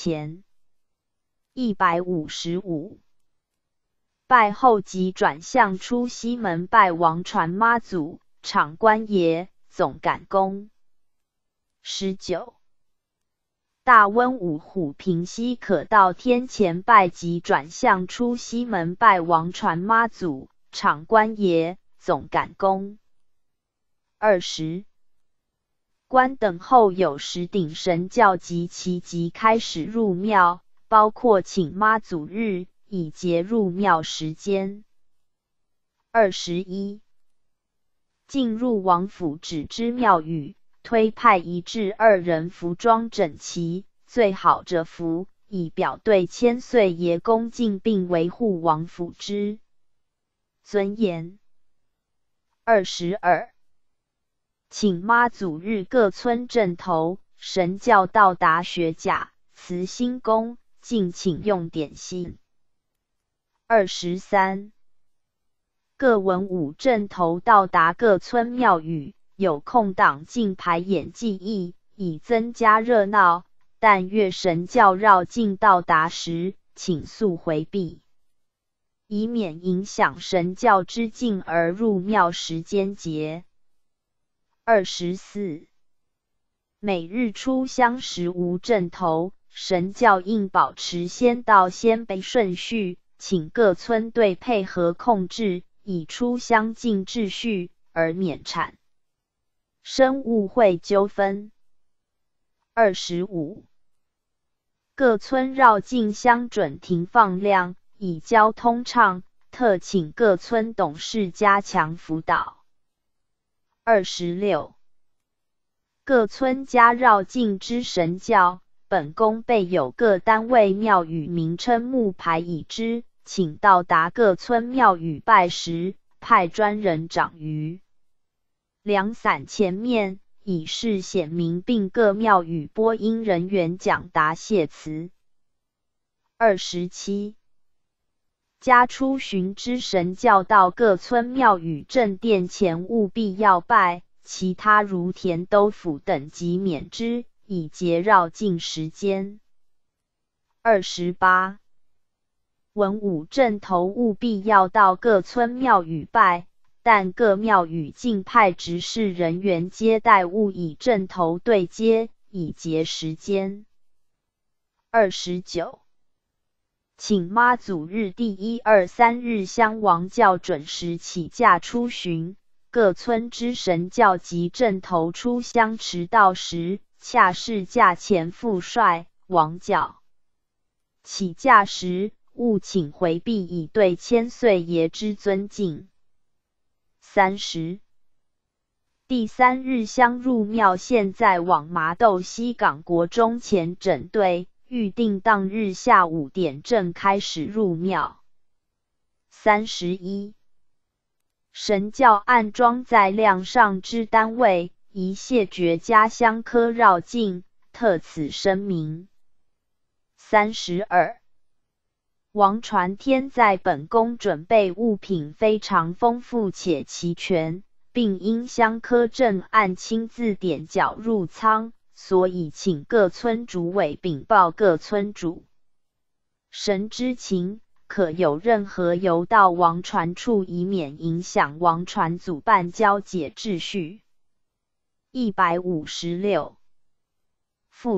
前。155。拜后即转向出西门拜王传妈祖，场官爷，总赶功。19。大温五虎平西可到天前拜即转向出西门拜王传妈祖，场官爷，总赶功。20。官等后有时顶神教及其即开始入庙，包括请妈祖日，以节入庙时间。21。进入王府只知庙宇，推派1至2人服装整齐，最好着服，以表对千岁爷恭敬并维护王府之尊严。22。请妈祖日各村镇头神教到达学甲、慈心宫，敬请用点心。23。各文武镇头到达各村庙宇，有空档进排演技艺，以增加热闹，但月神教绕境到达时，请速回避，以免影响神教之境而入庙时间节。24。每日出香时无镇头，神教应保持先到先卑顺序，请各村队配合控制，以出香尽秩序，而免产生误会纠纷。25。各村绕境香准停放量，以交通畅，特请各村董事加强辅导。26。各村加绕境之神教，本宫备有各单位庙宇名称木牌已知，请到达各村庙宇拜时，派专人掌于凉伞前面，以示显明，并各庙宇播音人员讲答谢词。27。家出巡之神教到各村庙宇正殿前务必要拜，其他如田兜府等即免之，以节绕境时间。28。文武镇头务必要到各村庙宇拜，但各庙宇尽派执事人员接待，勿以镇头对接，以节时间。29。请妈祖日第1、2、3日乡王教准时起驾出巡，各村之神教及镇头出乡迟到时，恰是驾前副帅、王教起驾时，务请回避，以对千岁爷之尊敬。30。第3日乡入庙，现在往麻豆西港国中前整队，预定当日下午5点正开始入庙。31。神教安装在量上之单位，宜谢绝家乡科绕境，特此声明。32。王传天在本宫准备物品非常丰富且齐全，并因乡科正案亲自点脚入仓，所以请各村主委禀报各村主。神知情，可有任何邮到王传处，以免影响王传主办交解秩序。156。复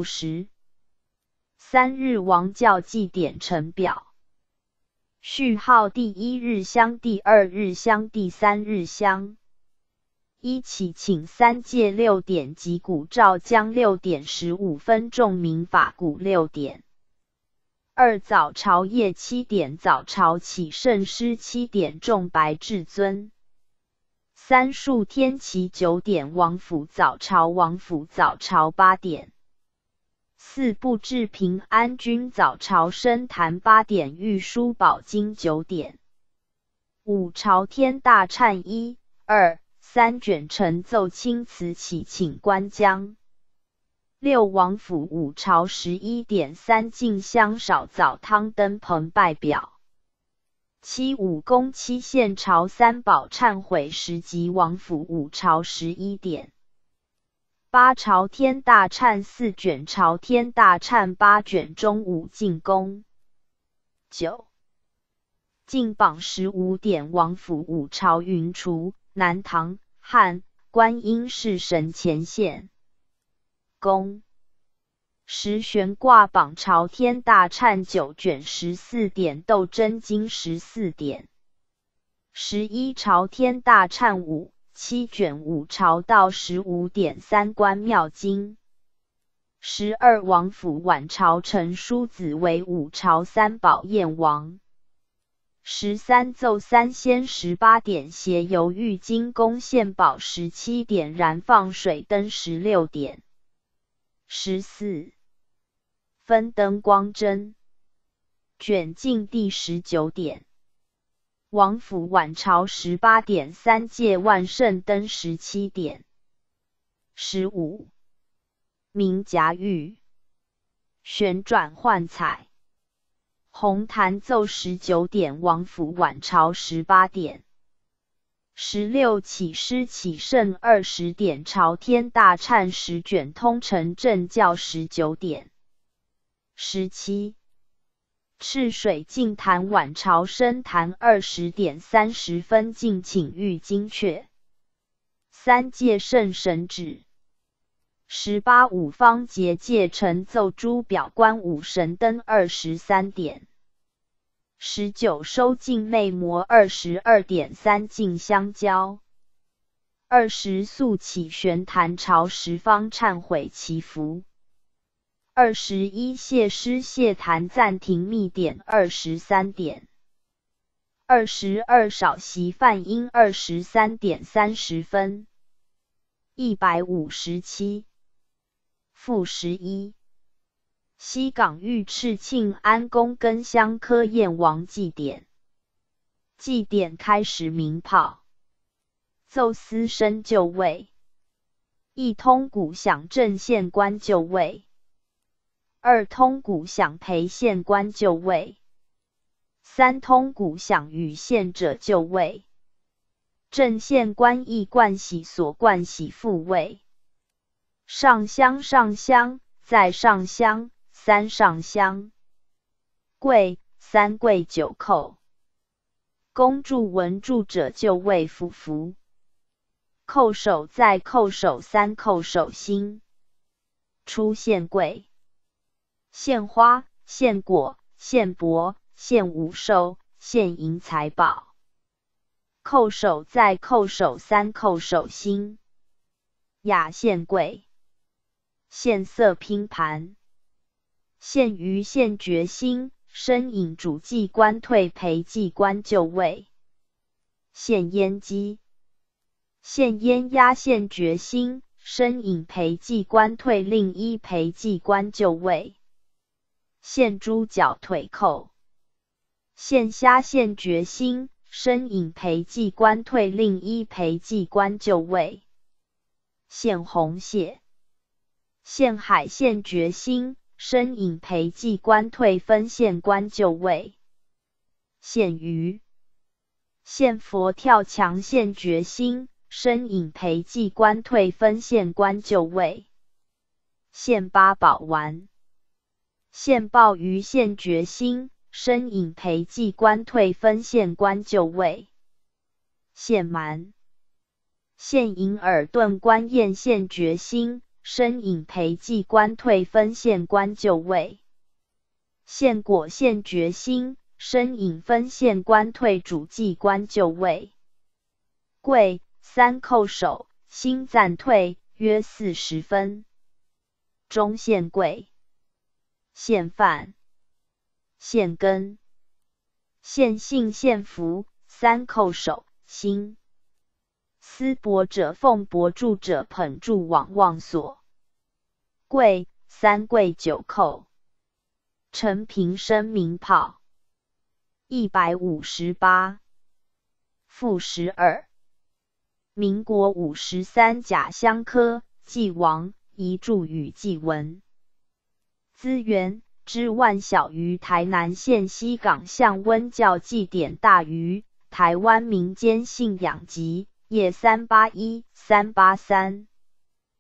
10。3日王教祭典呈表。序号第1日香、第2日香、第3日香。一起请3届6点及古照将6点15分众民法鼓6点。2早朝夜7点早朝起圣诗7点众白至尊。3数天齐9点王府早朝王府早朝8点。4布置平安君早朝升坛8点御书宝经9点。5朝天大忏1、2、3卷呈奏钦词启请官将。6王府5朝11点3进香少早汤灯棚拜表。7武功7县朝3宝忏悔时及王府5朝11点。 8朝天大忏4卷，朝天大忏8卷中5进宫。9进榜15点，王府5朝云厨，南唐汉观音是神前线。宫10悬挂榜朝天大忏9卷14点，斗真经14点。11朝天大忏5 7卷5朝道15点3观妙经。12王府晚朝陈叔子为5朝3宝燕王。13奏三仙18点，携游玉京宫献宝17点，燃放水灯16点。14分灯光针卷进第19点。王府晚朝18点，三界万圣灯17点。15明夹玉旋转幻彩。红坛奏19点，王府晚朝18点。16起师起圣20点，朝天大忏10卷，通承正教19点。17赤水净坛晚朝升坛20点30分，敬请玉金阙。三界圣神旨。18五方结界成奏诸表观五神灯23点。19收净魅魔22点3进相交。20肃起玄坛朝十方忏悔祈福。21谢师谢坛暂停密典23点。22少席梵音23点30分。157复11西港玉赤庆安宫根香科燕王祭典。祭典开始鸣炮，奏司升就位。1通鼓响正县官就位。2通鼓响陪县官就位。3通鼓响与县者就位。正县官亦冠喜所冠喜复位。上香上香再上香3上香。跪3跪9叩。恭祝文祝者就位俯伏。叩首再叩首3叩首心。出献跪。献花献果献帛献五寿献银财宝。叩首再叩首3叩首心。雅献跪。献色拼盘。献鱼献决心，申引主祭官退陪祭官就位。献烟鸡。献烟鸭献决心，申引陪祭官退另一陪祭官就位。献猪脚腿扣。献虾献决心，申引陪祭官退另一陪祭官就位。献红蟹。献海献决心，申引陪祭官退分县官就位。献鱼。献佛跳墙献决心，申引陪祭官退分县官就位。献八宝丸。献鲍鱼献决心，申引陪祭官退分县官就位。献蛮。献银耳炖官宴献决心，申引陪祭官退分县官就位。献果献决心，申引分县官退主祭官就位。跪3叩首，心暂退，约40分。中献跪。献饭。献根。献信献福3叩首，心。思帛者奉帛祝者捧祝往望所。跪3跪9叩。陈平生鸣炮。158复12民国53甲乡科祭王遗著与祭文。资源之万小于台南县西港向温教祭典大于台湾民间信仰集页381、383。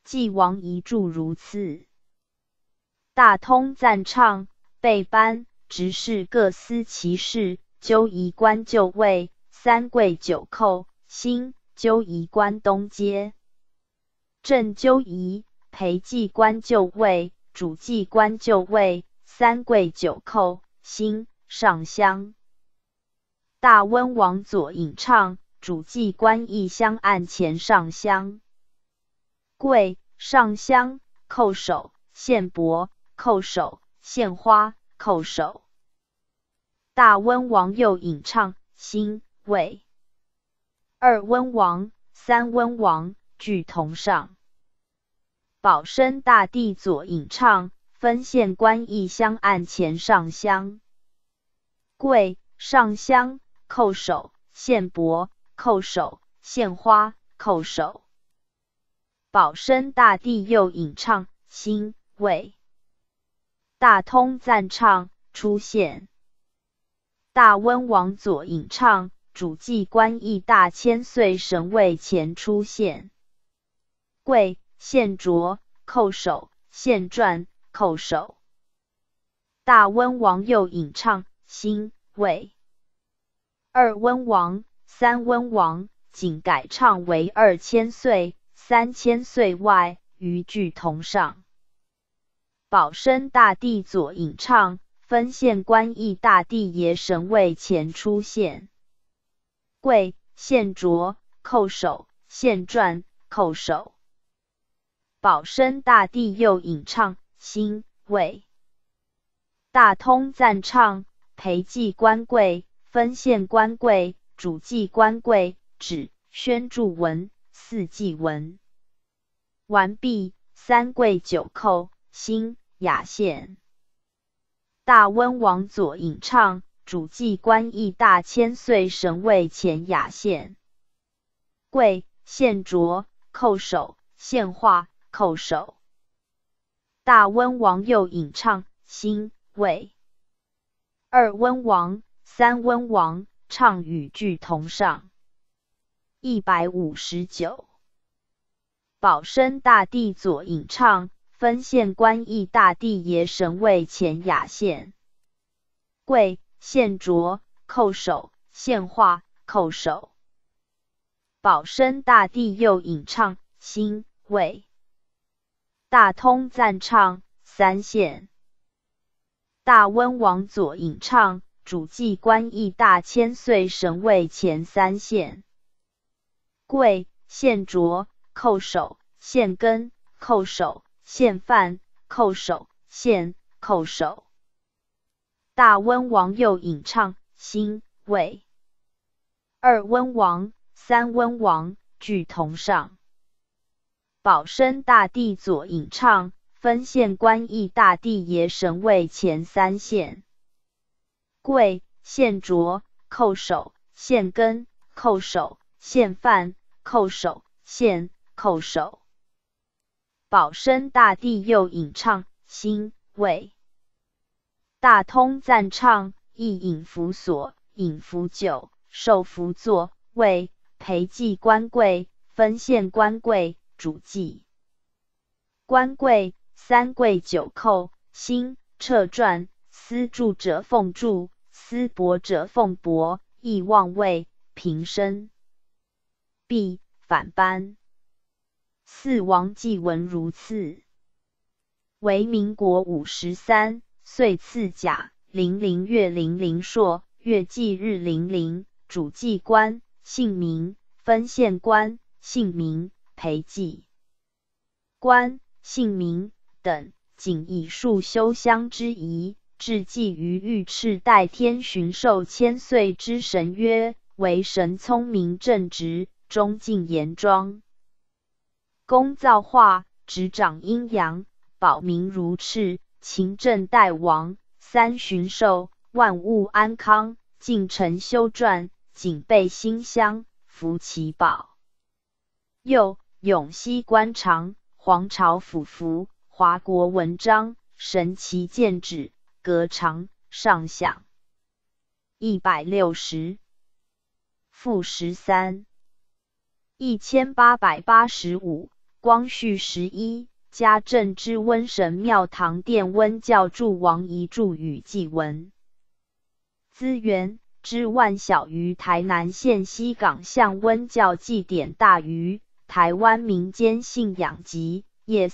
纪王遗著如次。大通赞倡，备班，执事各司其事，纠仪官就位，三跪九叩，兴纠仪官东街。正纠仪，陪祭官就位，主祭官就位，三跪九叩，兴上香。大温王左引唱，主祭官议香案前上香。跪上香，叩首献帛，叩首献花，叩首。大温王右引唱，兴位。二温王、三温王俱同上。保生大帝左引唱，分县官议香案前上香。跪上香，叩首献帛，叩首献花，叩首。保生大帝右引唱，兴位。大通赞唱，出现。大温王左引唱，主祭官议大千岁神位前出现。跪献镯，叩首献馔，叩首。大温王右引唱，兴位。二温王、三温王仅改唱为2000岁、3000岁外，余俱同上。保生大帝左引唱，分县官议大帝爷神位前出现。跪献镯，叩首献馔，叩首。保生大帝右引唱，兴位。大通赞唱，陪祭官跪，分县官跪，主祭官跪，指宣注文、四祭文。完毕，三跪九叩，兴雅献。大温王左引唱，主祭官议大千岁神位前雅献。跪献镯，叩首献花，叩首。大温王右引唱，兴位。二温王、三温王唱与俱同上。159。保生大帝左引唱，分县官议大帝爷神位前雅献。跪献镯，叩首献花，叩首。保生大帝右引唱，兴位。大通赞唱，三献。大温王左引唱，主祭官议大千岁神位前三献。跪献镯，叩首献羹，叩首献饭，叩首献，叩首。大温王右引唱，兴位。二温王、三温王俱同上。保生大帝左引唱，分县官议大帝爷神位前三献。跪献镯，叩首献羹，叩首献饭，叩首献，叩首。保生大帝右引唱，兴位。大通赞唱，议引符所，引符酒，受符座位，陪祭官跪，分县官跪，主祭官跪，三跪九叩，兴撤馔，司柱者奉柱，司帛者奉帛，议望位，平身。毕，反班。四王祭文如次。为民国53岁次甲00月00朔，月祭日00，主祭官姓名，分县官姓名，陪祭官姓名等，仅以数修香之仪，至祭于御赤代天巡狩千岁之神曰，为神聪明正直，忠敬严庄，功造化，执掌阴阳，保民如赤，勤政代王，三巡狩，万物安康，进城修撰，警备馨香，服其宝。又永熙官常，皇朝府服，华国文章，神奇剑指，阁常上享。160。负13。1885 光绪11，嘉靖之温神庙堂殿温教注王遗注与祭文。资源之万小于台南县西港巷温教祭典大于台湾民间信仰集页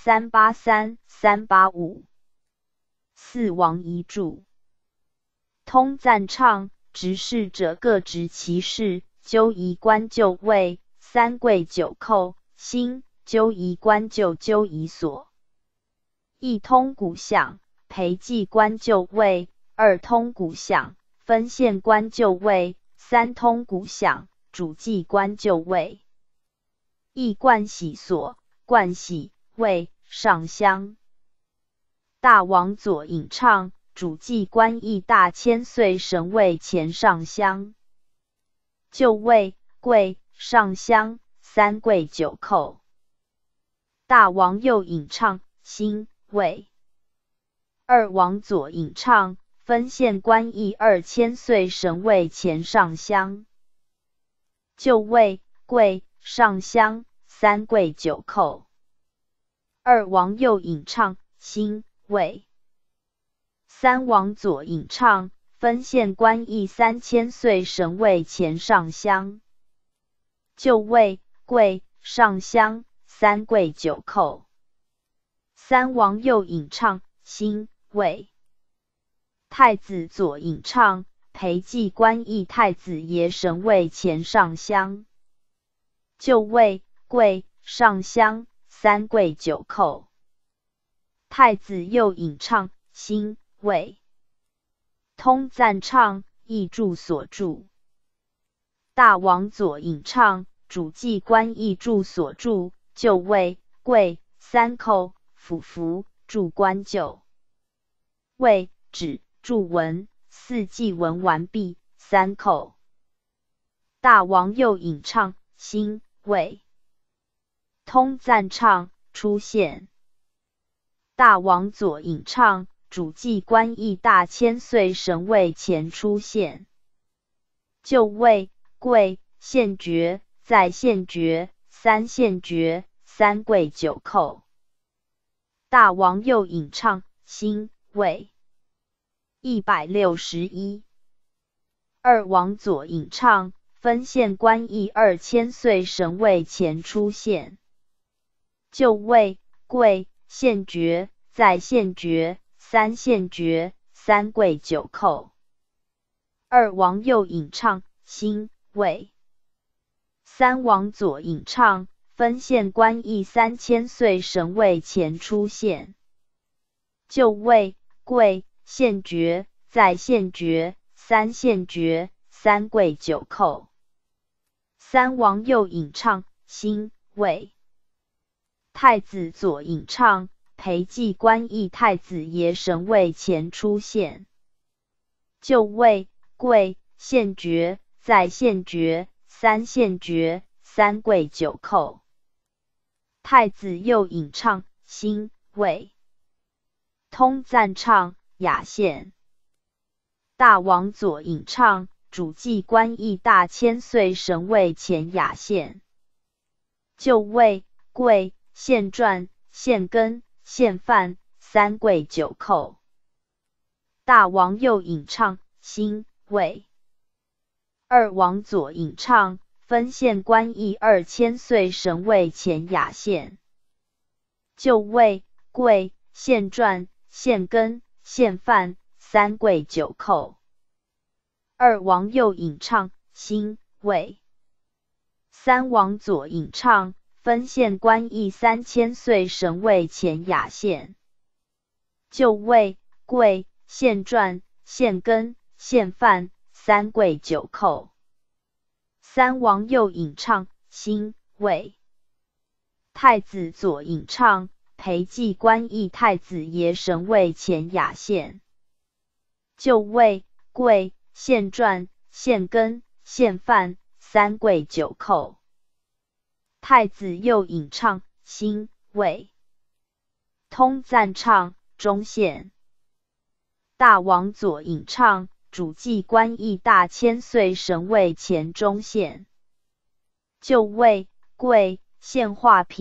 383、385。4王遗注。通赞唱，执事者各执其事，纠仪官就位，3跪9叩，兴，纠仪官就纠仪所。1通古巷，陪祭官就位；2通古巷，分县官就位；3通古巷，主祭官就位。1盥洗所，盥洗位上香。大王左引唱，主祭官诣大千岁神位前上香。就位跪上香，3跪9叩。大王右引唱，兴位。2王左引唱，分县官诣2千岁神位前上香。就位跪上香，3跪9叩。2王右引唱，兴位。3王左引唱，分县官诣3千岁神位前上香。就位跪上香，3跪9叩。3王右引唱，兴位。太子左引唱，陪祭官诣太子爷神位前上香。就位跪上香，3跪9叩。太子右引唱，兴位。通赞唱，诣注所注。大王左引唱，主祭官诣注所注。就位跪3叩，俯伏注官就位止注文，4祭文完毕，3叩。大王右引唱，兴位。通赞唱，出现。大王左引唱，主祭官诣大千岁神位前出现。就位跪献爵，再献爵，3献爵，3跪9叩。大王右引唱，兴位。161。2王左引唱，分县官诣2千岁神位前出现。就位跪献爵，再献爵，3献爵，3跪9叩。2王右引唱，兴位。3王左引唱，分县官诣3千岁神位前出现。就位跪献爵，再献爵，3献爵，3跪9叩。3王右引唱，兴位。太子左引唱，陪祭官诣太子爷神位前出现。就位跪献爵，再献爵，3献爵，3跪9叩。太子右引唱，兴位。通赞唱，雅献。大王左引唱，主祭官诣大千岁神位前雅献。就位跪献传，献根，献饭，3跪9叩。大王右引唱，兴位。2王左引唱，分县官诣2千岁神位前雅献。就位跪献传，献根，献饭，3跪9叩。2王右引唱，兴位。3王左引唱，分县官诣3千岁神位前雅献。就位跪献传，献根，献饭，3跪9叩。3王右引唱，兴位。太子左引唱，陪祭官诣太子爷神位前雅献。就位跪献传，献根，献饭，3跪9叩。太子右引唱，兴位。通赞唱，中献。大王左引唱，主祭官诣大千岁神位前中献。就位跪献画品，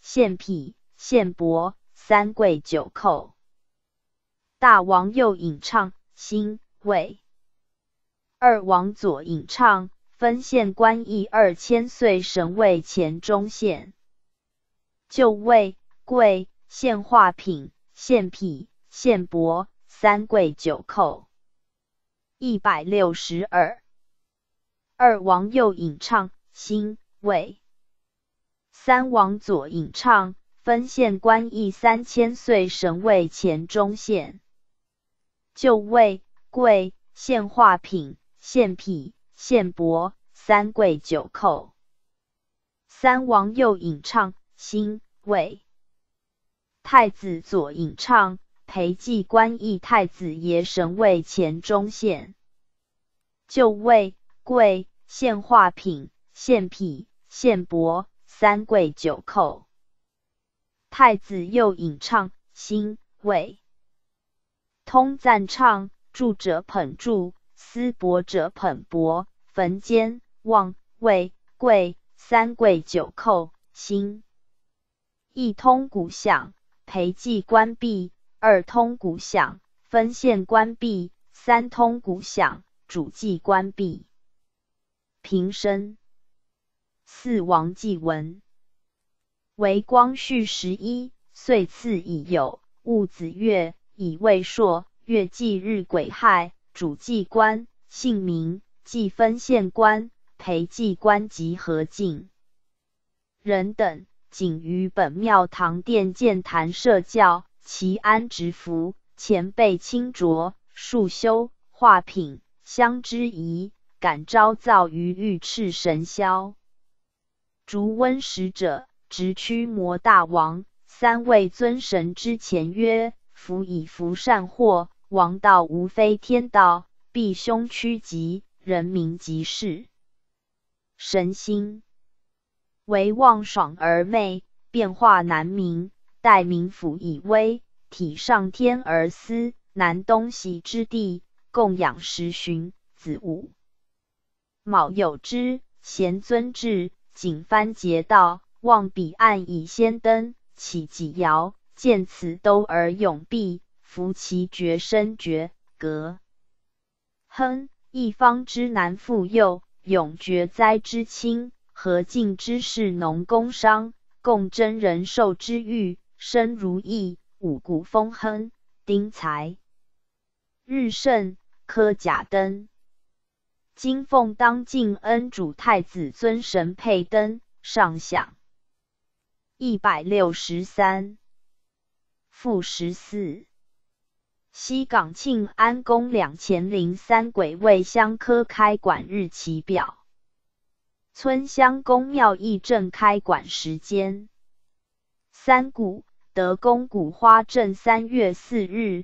献匹、献帛，三跪九叩。大王右引唱，辛未。二王左引唱，分县官役2000岁神位前中县。就位、跪、献画品、献匹、献帛，三跪九叩。162。二王右引唱，辛未。三王左引唱，分县官役3000岁神位前中县。就位、跪、献画品、献匹、献帛，三跪九叩。三王右引唱，辛未。太子左引唱，陪祭官役太子爷神位前中县。就位、跪、献画品、献匹、献帛，三跪九叩。太子右引唱，辛未。通赞唱，祝者捧祝，司帛者捧帛，焚间、望、位、跪，三跪九叩，辛。一通鼓响，陪祭官毕；二通鼓响，分县官毕；三通鼓响，主祭官毕。平生。四王祭文。为光绪11岁赐乙酉，戊子月，乙未朔，月忌日癸亥，主祭官，姓名，祭分县官，陪祭官及何进人等，仅于本庙堂殿建坛设教，其安直服，前辈清浊，束修，画品，香之仪，感昭造于御赤神霄。烛温使者，直驱魔大王，三位尊神之前曰：福以福善祸，王道无非天道，避凶趋吉，人民吉事。神心为妄爽而昧，变化难明，待民府以威，体上天而思，南东西之地，供养10旬，子午卯酉之，贤尊至，景藩节道，望彼岸以先登，起几爻，见此兜而永闭，夫其绝深绝隔。亨，一方之南复右，永绝灾之清，和敬之士农工商，共真人寿之欲，生如意，五谷丰亨，丁财日盛，科甲登。今奉当敬恩主太子尊神佩登，上享。163。附14。西港庆安宫2003癸未乡科开馆日期表。村乡公庙义正开馆时间。三谷德宫古花镇3月4日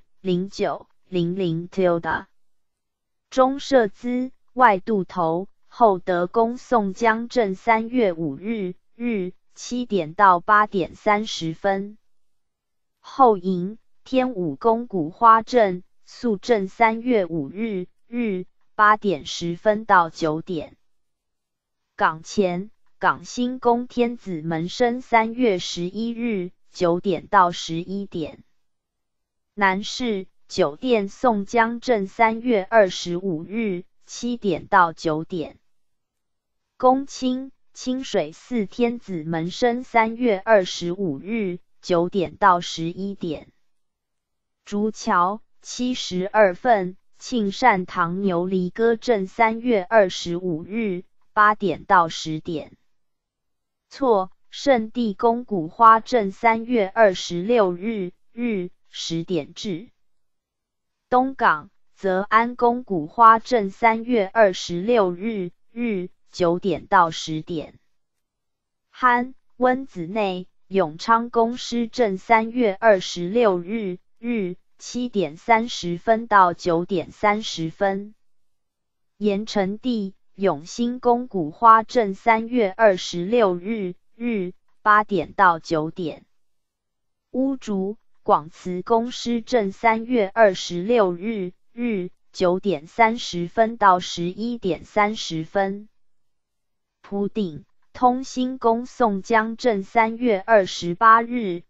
09:00 tilde。中社资外渡头，后德宫宋江镇3月5日7点到8点30分。后营天武宫古花镇肃镇3月5日8点10分到9点。港前港新宫天子门生3月11日9点到11点。南市酒店宋江镇3月25日7点到9点。公清清水寺天子门生3月25日9点到11点。竹桥72份庆善堂牛犁歌镇3月25日8点到10点。错圣地宫古花镇3月26日10点至。东港则安宫古花镇3月26日9点到10点。憨温子内永昌宫师镇3月26日7点30分到9点30分。盐城地永兴宫古花镇3月26日8点到9点。乌竹广慈宫师镇3月26日9点30分到11点30分。埔顶通兴宫宋江镇3月28日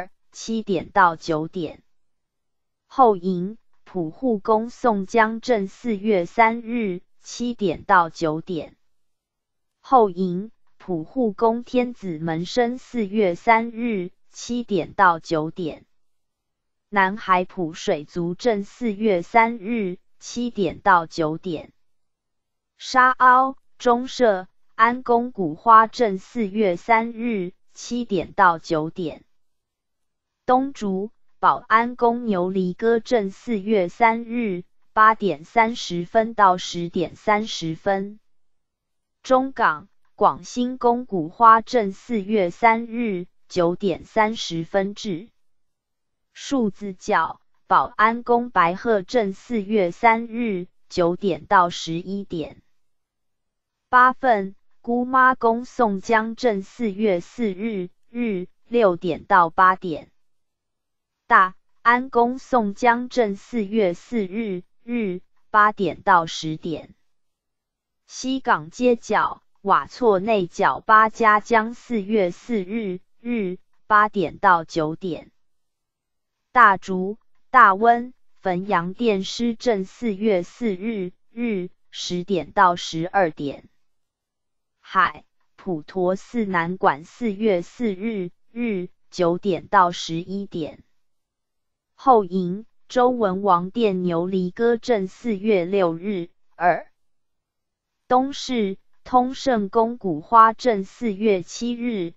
7点到9点。后营普护宫宋江镇4月3日7点到9点。后营普护宫天子门生4月3日7点到9点。南海普水族镇4月3日7点到9点。沙凹中社安宫古花镇4月3日7点到9点。东竹保安宫牛犁歌镇4月3日8点30分到10点30分。中港广兴宫古花镇4月3日9点30分至。数字教保安宫白鹤镇4月3日9点到11点。八份姑妈宫宋江镇4月4日6点到8点。大安宫宋江镇4月4日8点到10点。西港街角瓦错内角八家江4月4日8点到9点。大竹大温汾阳殿师镇4月4日10点到12点。海普陀寺南馆4月4日9点到11点。后营周文王殿牛犁歌镇4月6日东市通圣宫古花镇4月7日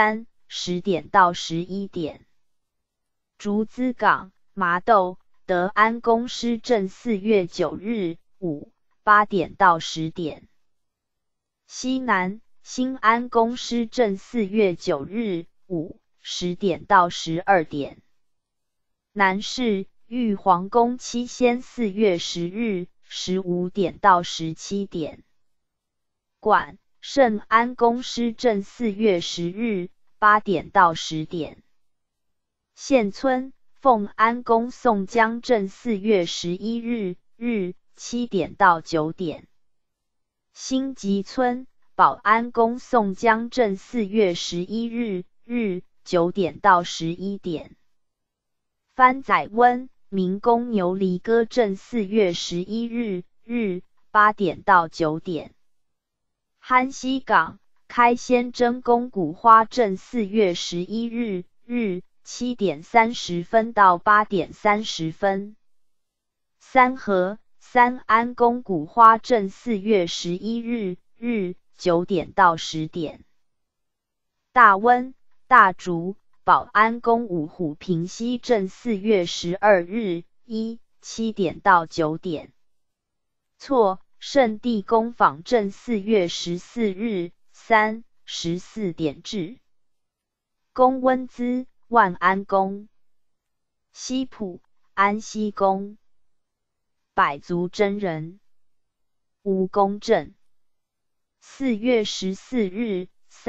10点到11点。竹资港麻豆德安宫师镇4月9日8点到10点。西南新安宫师镇4月9日10点到12点。南市玉皇宫七仙4月10日15点到17点。管圣安宫师镇4月10日8点到10点。县村奉安宫宋江镇4月11日7点到9点。新集村保安宫宋江镇4月11日9点到11点。番仔温明宫牛犁歌镇4月11日8点到9点。憨溪港开仙真宫古花镇4月11日7点30分到8点30分。三河三安宫古花镇4月11日9点到10点。大温大竹保安宫五虎平西镇4月12日7点到9点。错圣地宫坊镇4月14日14点至。宫温资万安宫。西浦安西宫。百足真人。吴公镇。4月14日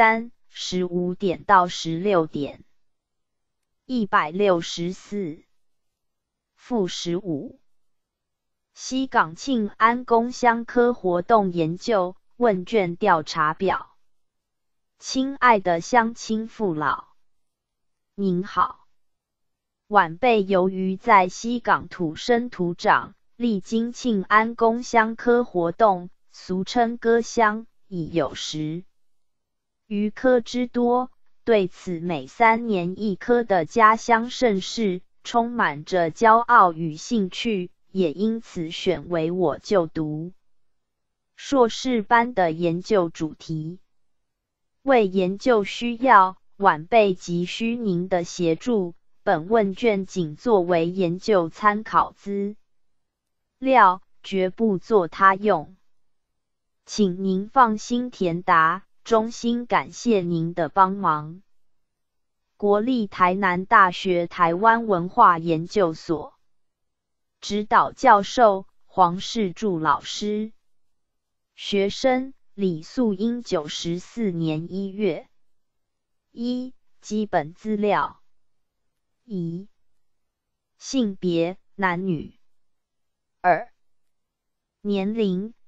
15点到16点。164。负15。西港庆安宫乡科活动研究问卷调查表。亲爱的乡亲父老，您好。晚辈由于在西港土生土长，历经庆安宫乡科活动，俗称歌乡，已有10余科之多，对此每3年1科的家乡盛事充满着骄傲与兴趣，也因此选为我就读硕士班的研究主题。为研究需要，晚辈急需您的协助，本问卷仅作为研究参考资料，绝不作他用。请您放心填答，衷心感谢您的帮忙。国立台南大学台湾文化研究所指导教授黄世柱老师。学生李素英94年1月。1. 基本资料。1. 性别男女。2. 年龄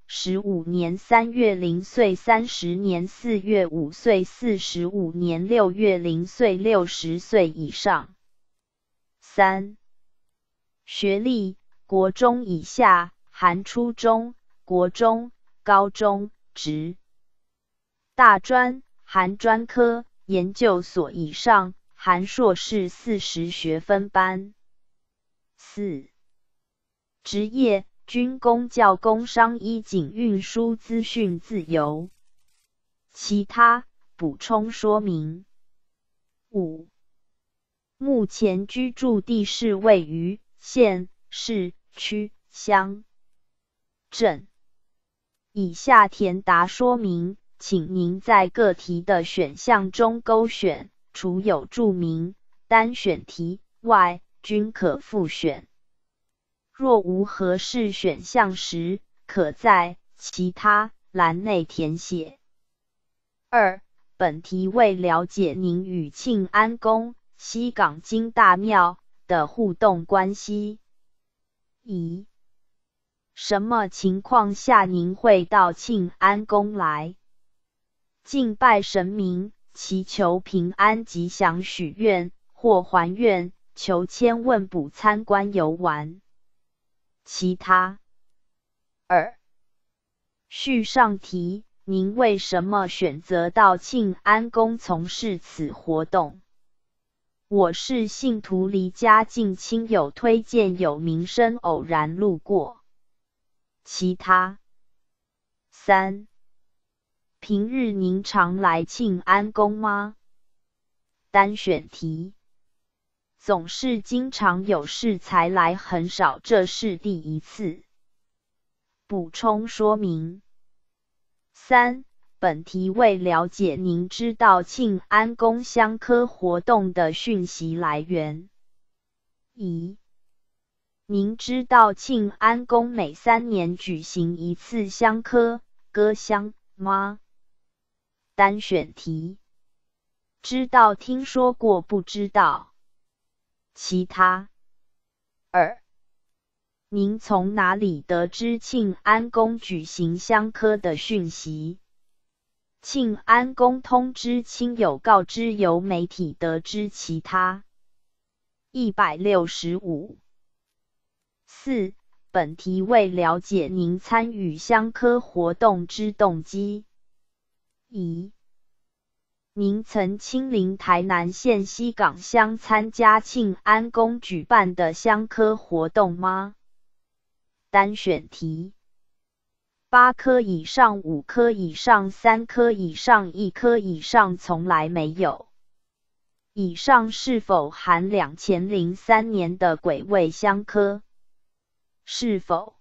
15年3月0岁30年4月5岁45年6月0岁60岁以上。3. 学历，国中以下，含初中、国中、高中、职大专，含专科、研究所以上，含硕士40学分班。4. 职业，军工、教工、商、医、警、运输、资讯自由。其他，补充说明。5. 目前居住地是位于县、市、区、乡、镇。以下填答说明，请您在各题的选项中勾选，除有注明单选题外，均可复选。若无合适选项时，可在其他栏内填写。2. 本题为了解您与庆安宫、西港金大庙的互动关系。一、什么情况下您会到庆安宫来？敬拜神明，祈求平安吉祥许愿，或还愿、求签问卜参观游玩。其他。2. 序上题，您为什么选择到庆安宫从事此活动？我是信徒离家近亲友推荐有名声偶然路过。其他。3. 平日您常来庆安宫吗？单选题。总是经常有事才来，很少这是第一次。补充说明。3. 本题为了解您知道庆安宫香科活动的讯息来源。1. 您知道庆安宫每3年举行一次香科歌香吗？单选题。知道、听说过、不知道。其他。2. 您从哪里得知庆安宫举行香科的讯息？庆安宫通知亲友，告知由媒体得知。其他。165。4. 本题为了解您参与香科活动之动机。1. 您曾亲临台南县西港乡参加庆安宫举办的香科活动吗？单选题。8颗以上、5颗以上、3颗以上、1颗以上，从来没有。以上是否含2003年的鬼位香科？是否？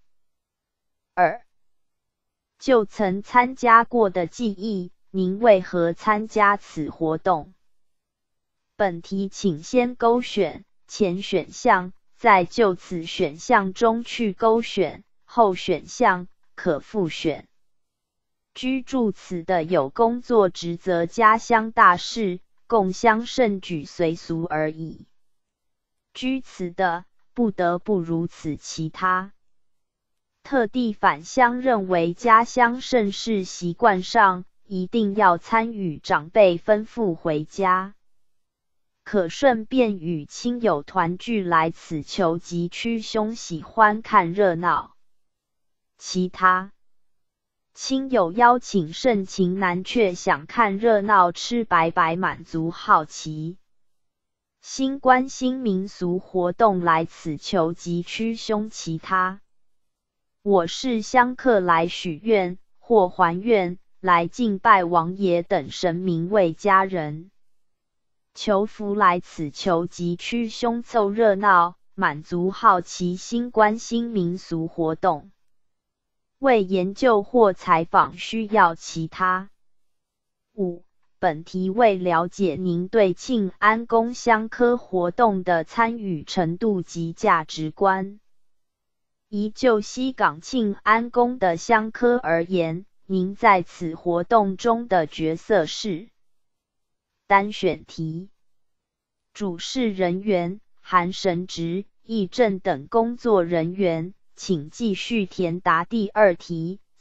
2. 就曾参加过的记忆，您为何参加此活动？本题请先勾选前选项，再就此选项中去勾选后选项，可复选。居住此的有工作职责、家乡大事、共襄盛举随俗而已。居此的不得不如此。其他。特地返乡认为家乡盛事习惯上一定要参与，长辈吩咐回家，可顺便与亲友团聚来此求吉驱凶，喜欢看热闹。其他。亲友邀请盛情难却，想看热闹吃白白，满足好奇心，关心民俗活动来此求吉驱凶。其他。我是香客来许愿或还愿，来敬拜王爷等神明，为家人求福来此求吉驱凶，凑热闹，满足好奇心，关心民俗活动，为研究或采访需要。其他。5. 本题为了解您对庆安宫香科活动的参与程度及价值观。依就西港庆安宫的香科而言，您在此活动中的角色是？单选题。主事人员含神职、议政等工作人员，请继续填答第2题。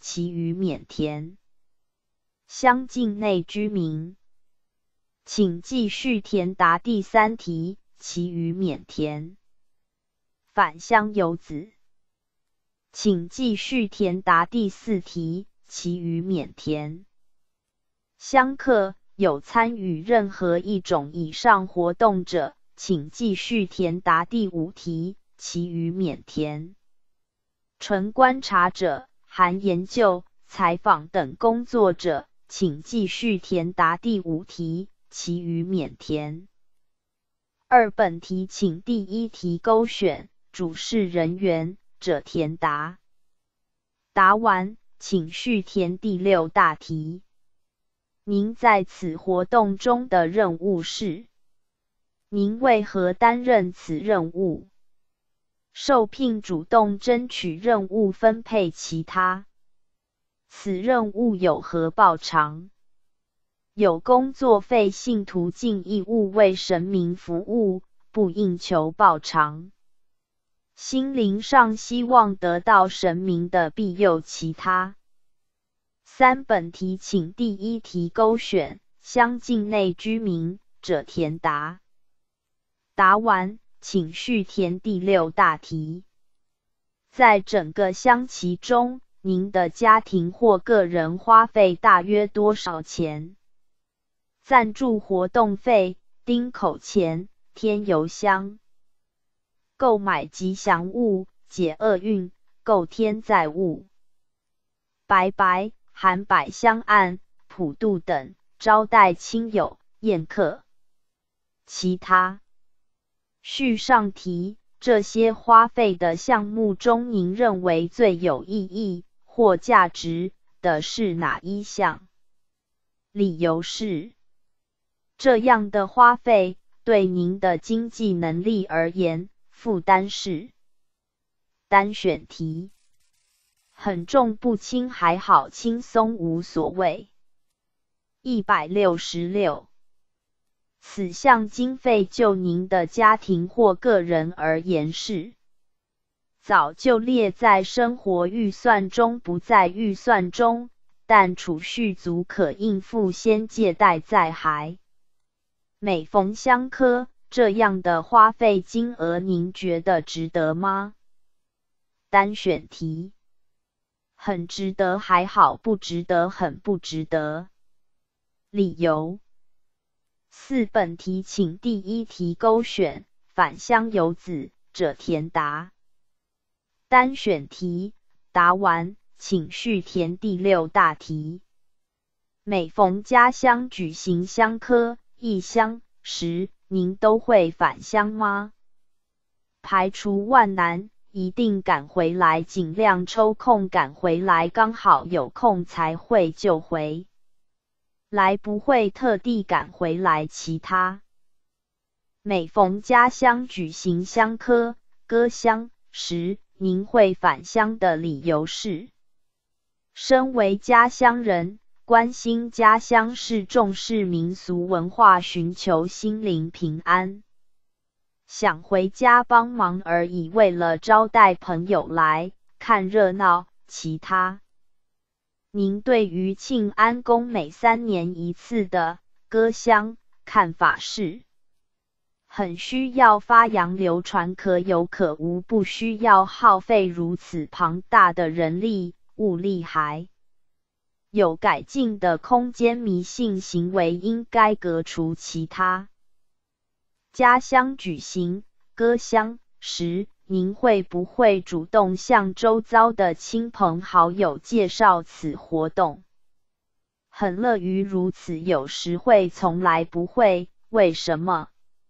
其余免填。乡境内居民，请继续填答第3题，其余免填。返乡游子，请继续填答第4题，其余免填。乡客有参与任何一种以上活动者，请继续填答第5题，其余免填。纯观察者含研究、采访等工作者，请继续填答第5题，其余免填。2本题请第1题勾选主事人员者填答。答完，请续填第6大题。您在此活动中的任务是？您为何担任此任务？受聘主动争取任务分配其他。此任务有何报偿？有工作费信徒尽义务为神明服务，不应求报偿。心灵上希望得到神明的庇佑其他。3本题请第1题勾选乡境内居民者填答。答完，请续填第6大题。在整个乡期中，您的家庭或个人花费大约多少钱？赞助活动费、丁口钱、添油香、购买吉祥物、解厄运、购天载物、拜拜、含百香案、普渡等，招待亲友、宴客。其他。序上题，这些花费的项目中，您认为最有意义或价值的是哪一项？理由是，这样的花费对您的经济能力而言，负担是。单选题，很重不轻还好，轻松无所谓。166。此项经费就您的家庭或个人而言是早就列在生活预算中，不在预算中，但储蓄足可应付，先借贷再还。每逢乡科，这样的花费金额您觉得值得吗？单选题，很值得还好，不值得很不值得。理由。4本题请第1题勾选返乡游子者填答。单选题，答完，请续填第6大题。每逢家乡举行乡科、义乡时，您都会返乡吗？排除万难，一定赶回来，尽量抽空赶回来，刚好有空才会就回来，不会特地赶回来。其他。每逢家乡举行乡科、歌乡时，您会返乡的理由是：身为家乡人，关心家乡事，重视民俗文化，寻求心灵平安，想回家帮忙而已，为了招待朋友来看热闹。其他。您对于庆安宫每3年1次的歌乡看法是？很需要发扬流传，可有可无，不需要耗费如此庞大的人力物力，还有改进的空间，迷信行为应该革除。其他。家乡举行歌乡时，您会不会主动向周遭的亲朋好友介绍此活动？很乐于如此，有时会，从来不会，为什么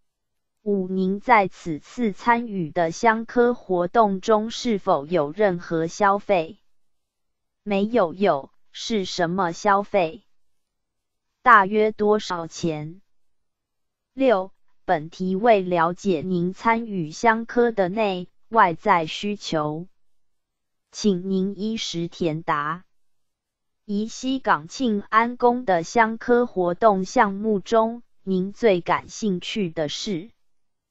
？5您在此次参与的乡科活动中是否有任何消费？没有。有，是什么消费？大约多少钱？6本题为了解您参与乡科的内外在需求，请您依时填答。宜西港庆安宫的乡科活动项目中，您最感兴趣的是？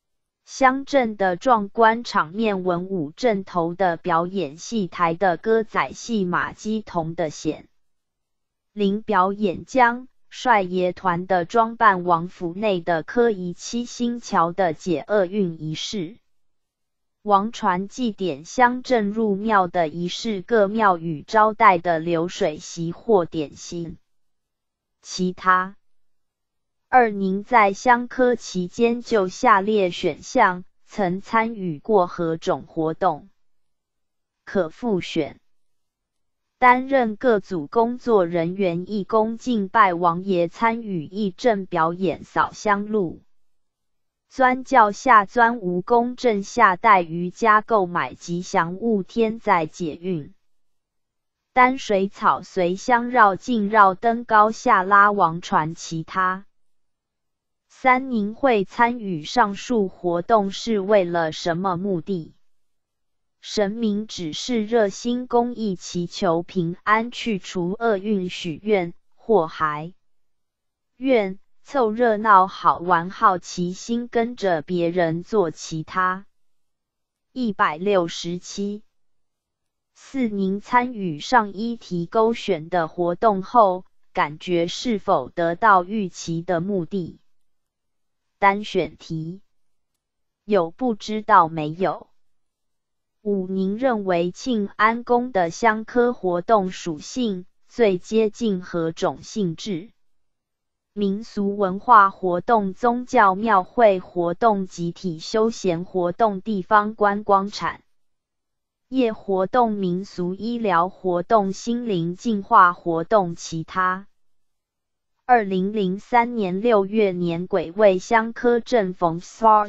乡镇的壮观场面，文武阵头的表演，戏台的歌仔戏，马鸡童的显灵表演，江帅爷团的装扮，王府内的科仪，七星桥的解厄运仪式，王船祭典，乡镇入庙的仪式，各庙宇招待的流水席或点心。其他二，您在乡科期间就下列选项曾参与过何种活动？可复选。担任各组工作人员，义工敬拜王爷，参与义政表演，扫香路。钻轿下钻蜈蚣阵下带瑜伽，购买吉祥物，天在解运。担水草随香绕境绕登高下拉王船。其他三，您会参与上述活动是为了什么目的？神明指示，热心公益，祈求平安，去除厄运，许愿或还愿凑热闹好玩，好奇心，跟着别人做其他。167。4. 您参与上一题勾选的活动后，感觉是否得到预期的目的？单选题。有，不知道，没有。5. 您认为庆安宫的乡科活动属性最接近何种性质？民俗文化活动、宗教庙会活动、集体休闲活动、地方观光产业活动、民俗医疗活动、心灵净化活动。其他。2003年6月年癸未乡科正逢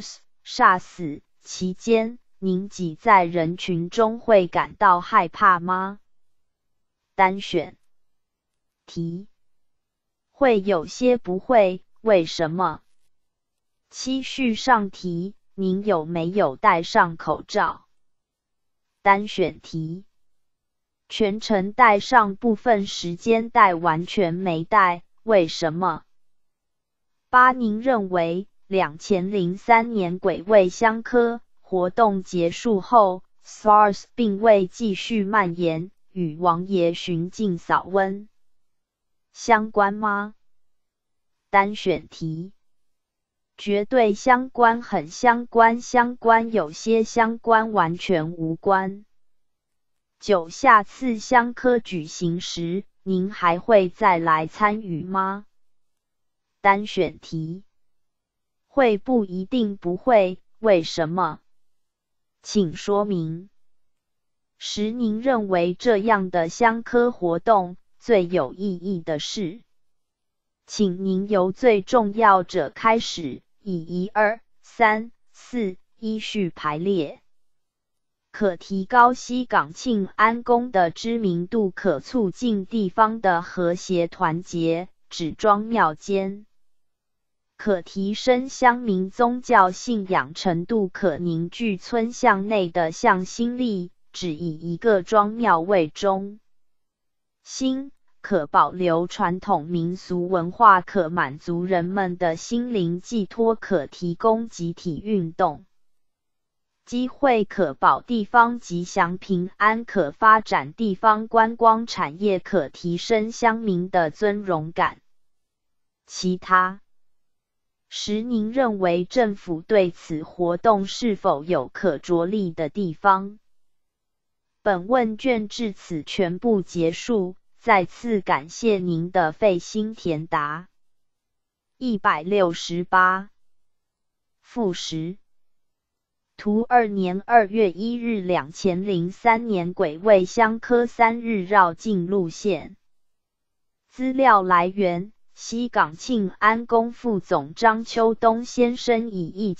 SARS 期间，您挤在人群中会感到害怕吗？单选题。会有些，不会，为什么？7. 序上题，您有没有戴上口罩？单选题。全程戴上，部分时间戴，完全没戴，为什么？8. 您认为2003年癸未乡科活动结束后 ，SARS 并未继续蔓延，与王爷巡境扫温相关吗？单选题。绝对相关，很相关，相关，有些相关，完全无关。9. 下次乡科举行时，您还会再来参与吗？单选题。会，不一定，不会，为什么？请说明。10. 您认为这样的乡科活动最有意义的是？请您由最重要者开始，以1、2、3、4依序排列。可提高西港庆安宫的知名度，可促进地方的和谐团结，只庄庙间。可提升乡民宗教信仰程度，可凝聚村巷内的向心力，只以一个庄庙为中心。可保留传统民俗文化，可满足人们的心灵寄托，可提供集体运动机会，可保地方吉祥平安，可发展地方观光产业，可提升乡民的尊荣感。其他。10. 您认为政府对此活动是否有可着力的地方？本问卷至此全部结束。再次感谢您的费心填答。168。复10。图2年2月1日2003年癸未乡科3日绕境路线。资料来源：西港庆安宫副总张秋东先生以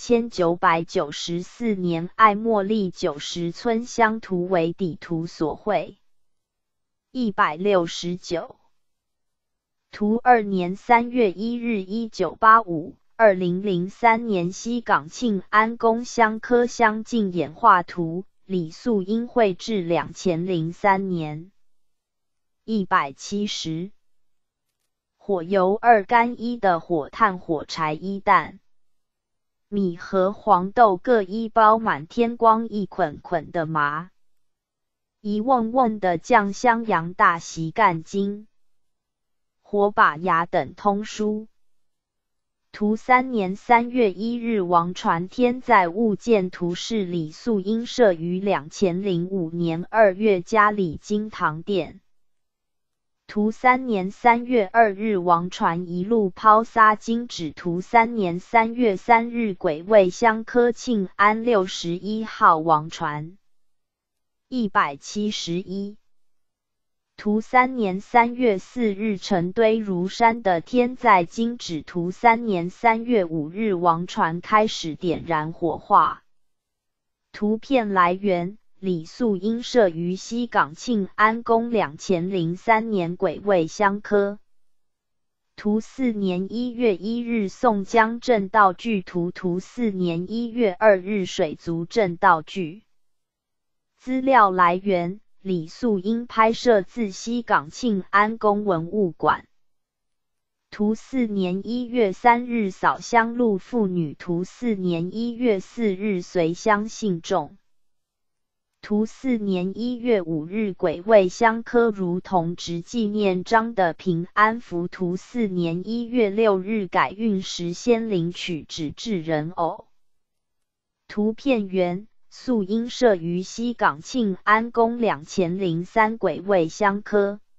1994年爱茉莉90村乡图为底图所绘。169。图2年3月1日1985 2003年西港庆安宫乡科乡境演化图，李素英绘制2003年。170。火油2干1的火炭火柴1弹。 米和黄豆各一包，满天光一捆捆的麻，一瓮瓮的酱香羊大席干筋，火把牙等通书。图3年3月1日，王传天在物件图示李素因设于2005年2月嘉里金堂殿。图3年3月2日，王传一路抛撒金纸。图3年3月3日，癸未乡科庆安61号王传171。图3年3月4日，成堆如山的天在金纸。图3年3月5日，王传开始点燃火化。图片来源：李素因设于西港庆安宫2003年癸未乡科。图4年1月1日，宋江镇道具图。图4年1月2日，水族镇道具。资料来源：李素因拍摄自西港庆安宫文物馆。图4年1月3日，扫香路妇女。图4年1月4日，随乡信众。图4年1月5日，癸未乡科如同值纪念章的平安符。图4年1月6日，改运时先领取纸质人偶。图片源：素因设于西港庆安宫2003癸未乡科。